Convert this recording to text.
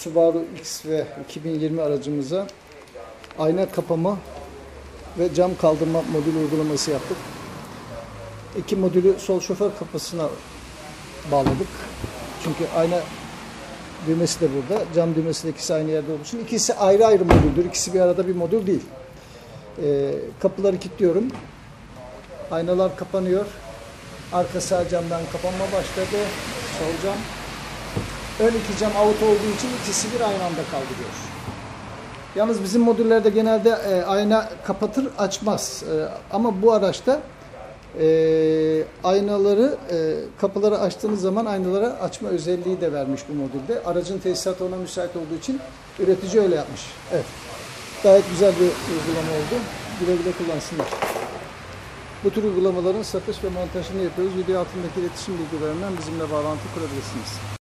Subaru X ve 2020 aracımıza ayna kapama ve cam kaldırma modül uygulaması yaptık. İki modülü sol şoför kapısına bağladık. Çünkü ayna düğmesi de burada. Cam düğmesi de ikisi aynı yerde olduğu için. İkisi ayrı ayrı modüldür. İkisi bir arada bir modül değil. Kapıları kilitliyorum. Aynalar kapanıyor. Arka sağ camdan kapanma başladı. Sol cam. Ön iki cam out olduğu için ikisi bir aynı anda kaldırıyor. Yalnız bizim modüllerde genelde ayna kapatır açmaz. Ama bu araçta aynaları, kapıları açtığınız zaman aynaları açma özelliği de vermiş bu modülde. Aracın tesisatı ona müsait olduğu için üretici öyle yapmış. Evet. Gayet güzel bir uygulama oldu. Güle güle kullansınlar. Bu tür uygulamaların satış ve montajını yapıyoruz. Video altındaki iletişim bilgilerinden bizimle bağlantı kurabilirsiniz.